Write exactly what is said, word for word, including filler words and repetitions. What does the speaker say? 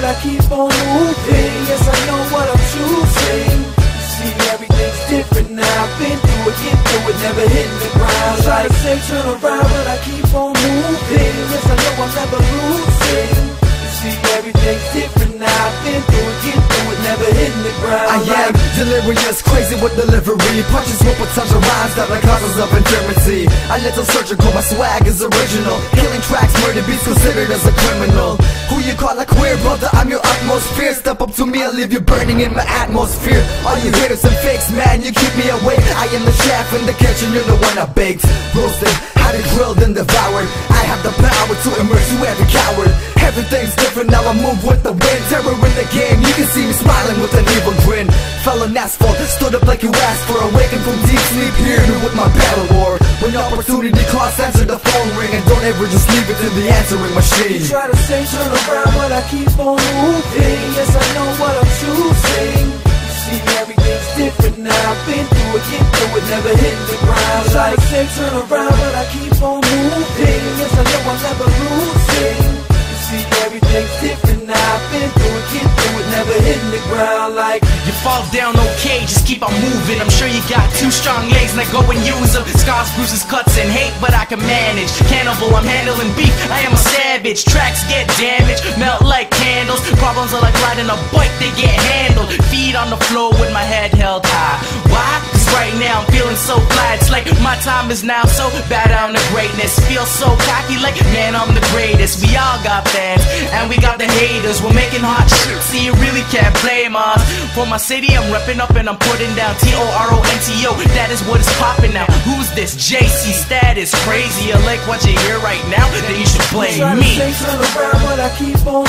but I keep on moving. Yes, I know what I'm choosing. You see, everything's different now. I've been through it, get through it, never hitting the ground. Try to say turn around, but I keep on moving. Yes, I know I'm never losing. You see, everything's different now. I've been through it, get through it, never hitting the ground. I am delirious, crazy with delivery. Punches with potential rhymes that like causes of infirmity. A little surgical, my swag is original. Killing tracks, murder beats considered as a criminal. Who you call a queer brother, I'm your utmost fear. Step up to me, I'll leave you burning in my atmosphere. All you haters and fakes, man, you keep me awake. I am the chef in the kitchen, you're the one I baked. Roasted, had it grilled and devoured. I have the power to immerse you every coward. Everything's different, now I move with the wind. Terror in the game, you can see me smiling with an evil grin. Fell on asphalt, stood up like you asked for. Awakened from deep sleep, hear me with my battle war. When opportunity calls, answer the phone ring. And don't ever just leave it to the answering machine. You try to say turn around, but I keep on moving. Yes, I know what I'm choosing. You see, everything's different now. I've been through it, get through it, never hitting the ground. Try to say turn around, but I keep on moving. Yes, I know I'm never losing. You see, everything's different now. I've been through it, get through it, never hitting the ground. Like you fall down okay, just keep on moving. I'm sure you got two strong legs, now go and use them. Scars, bruises, cuts, and hate, but I can manage. Cannibal, I'm handling beef, I am a savage. Tracks get damaged, melt like candles. Problems are like riding a bike, they get handled. Feet on the floor with my head held high. Why? Cause right now I'm feeling so glad. It's like my time is now, so bow down to greatness. Feel so cocky like, man, I'm the greatest. We all got fans, and we got the haters. We're making hot shit, see you really can't blame us. For my city, I'm repping up and I'm putting down T O R O N T O, that is what is popping now. Who's this? J C Status, crazy. You like what you hear right now? Then you should blame try me. to say turn around, but I keep on